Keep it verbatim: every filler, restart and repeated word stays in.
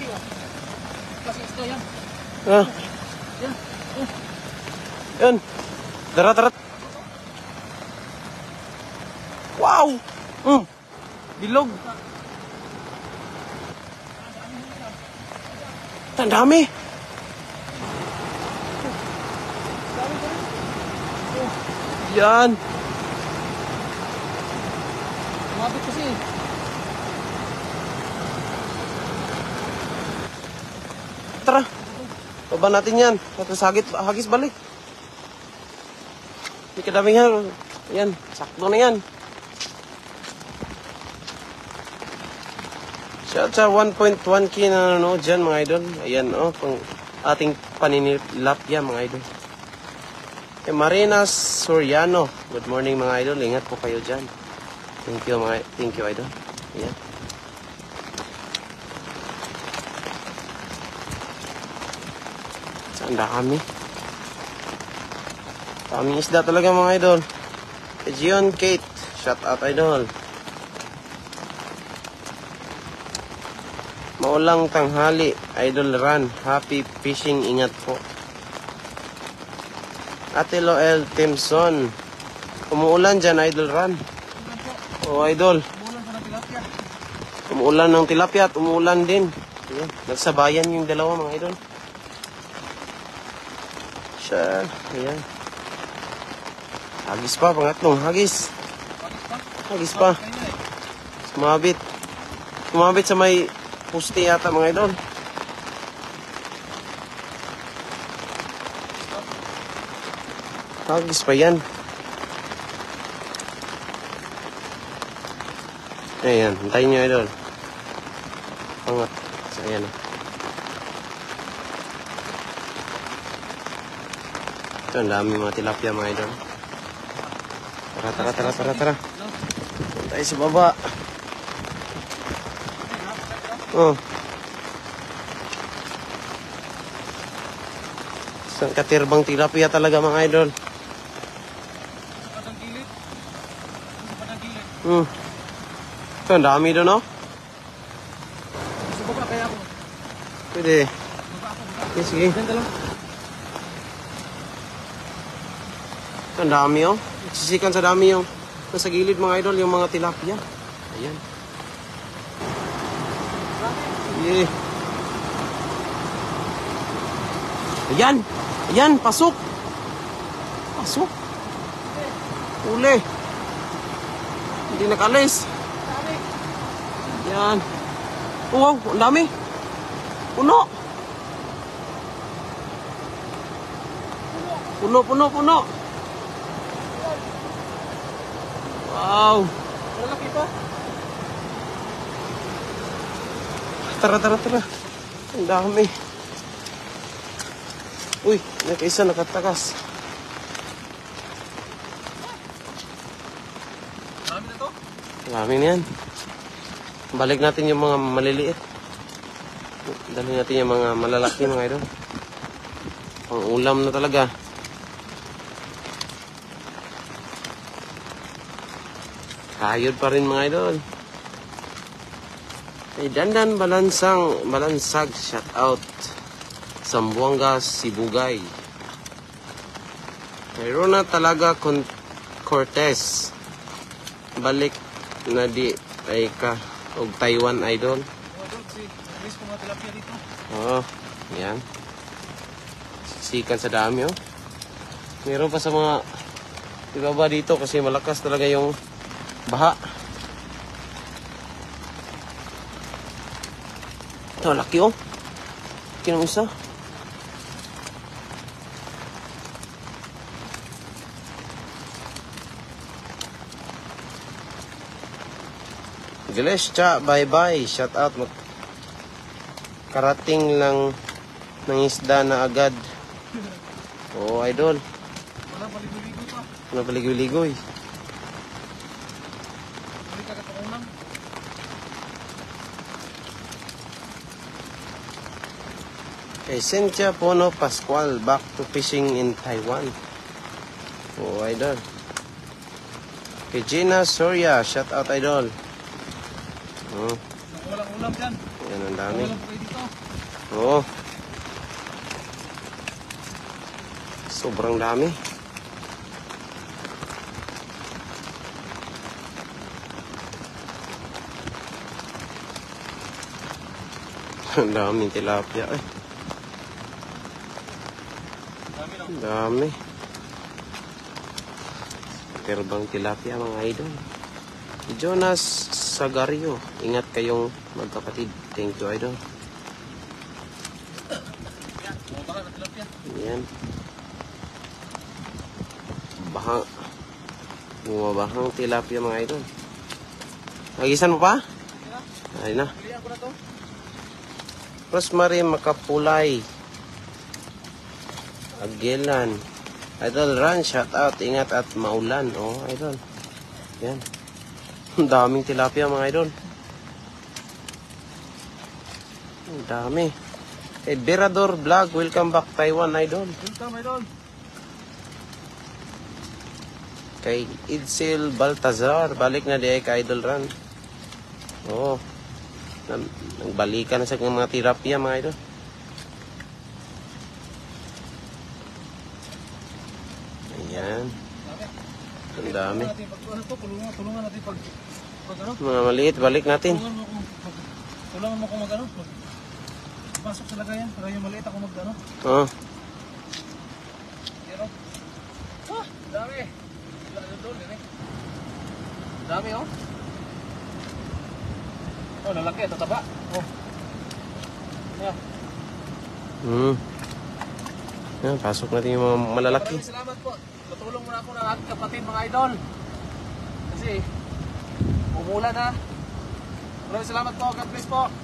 Ah. Yan. Darat, darat. Wow! Mm. Bilog. Ang dami. Yan. Mabit kasi. Tara. Baba natin yan. Tapos hagis, hagis balik. Hindi kadaming yan. Yan. Sakto na yan. Siya sa one point one K na ano dyan mga idol. Ayan o. Oh, pang ating paninilapya mga idol. Eh, Marina Soriano. Good morning mga idol. Ingat po kayo dyan. Thank you mga thank you idol. Ayan. Saan dami? Daming isda talaga mga idol. Gion Kate. Shout out idol. Maulang tanghali. Idol Ran. Happy fishing. Ingat po. Ate Loel Timson. Umuulan dyan Idol Ran. Oh idol. Umuulan ng tilapia at umuulan din. Ayan. Nagsabayan yung dalawa mga idol. Siya. Ayan. Hagis pa, pangatlong hagis. Hagis pa. Sumabit. Sumabit sa may puste yata mga idol. Hagis pa yan. Ayan, hintayin nyo idol. Pangat. So, ayan. Ito, ang dami mga tilapia mga idol. Tara, tara, tara, tara, tara. Tayo sa baba. Oh. Isang katirbang tilapia talaga mga idol. Hmm. Ito, ang dami doon, no? Subok na kaya ako. Pwede. Okay, sige. Ganda lang. Ito, ang dami, oh. Sisikan sa dami yung nasa gilid mga idol, yung mga tilapia. Ayan. Yeah. Ayan. Ayan, pasok. Pasok. Uli. Hindi nakalis. Ayan. Oh, wow, ang dami. Puno. Puno, puno, puno. Wow. Malaki pa. Tara, tara, tara. Ang dami. Uy, nakaisa nakatakas. Dami na to? Dami na yan. Balik natin yung mga maliliit. Dali natin yung mga malalaki mga idol. Pang ulam na talaga. Kayod pa rin mga idol. Ay, Dandan Balansang, Balansag, shout out. Sambuanga, Sibugay. Mayroon na talaga Cortez. Balik na di ay ka og Taiwan idol. Oo, yan. Sikan sa dami oh. Meron pa sa mga ibaba dito kasi malakas talaga yung baha. Ito, laki oh. Kinong isa. Gelescha, bye-bye. Shout out. Karating lang ng isda na agad. Oo, idol. Wala paligoy-ligoy pa. Wala paligoy-ligoy. Balik ka kataunang. Kay Cynthia Pono Pascual, back to fishing in Taiwan. Oo, idol. Kay Gina Soria, shout out idol. Oh. Walang ulam. dyan. Ayan, ang dami. Wala po kayo dito. Oo. Sobrang dami. Ang daming tilapia eh. Dami lang. Ang dami. Terbang tilapia mga idol. Jonas Sagario. Ingat kayong magkapatid. Thank you idol. Yan, bumaba ka ng tilapia. Ayan. Bahang. Bumabahang tilapia mga idol. Nagisan mo pa? Ay na. Pilihan ko na to. Rosemary Makapulay. Agelan. Idol Run, shout out. Ingat at maulan. Oh, idol. Yan. Ang daming tilapia mga idol. Ang dami. Kay Berador Vlog, welcome back Taiwan idol. Welcome, idol. Kay Idsel Baltazar, balik na di ay kay Idol Run. Oo. Nang- Nagbalikan na sa mga tilapia mga idol. Ayan. Ang dami. Tulungan natin pag ano to, tulungan, tulungan natin pag pag ano. Mga maliit, balik natin. Tulungan mo kung pag, tulungan mo kung mag ano. Pag, pasok sa lagayan para yung maliit ako mag ano. Oo. Pero, ah, dami. Wala na doon, eh. Dami, oh. Oh, lalaki, tataba. Oh. Yeah. Hmm. Yan, pasok natin yung mga malalaki. Maraming salamat po. Tutulong muna ako ng aking kapatid, mga idol. Kasi, umulan na. Maraming salamat po. God bless po.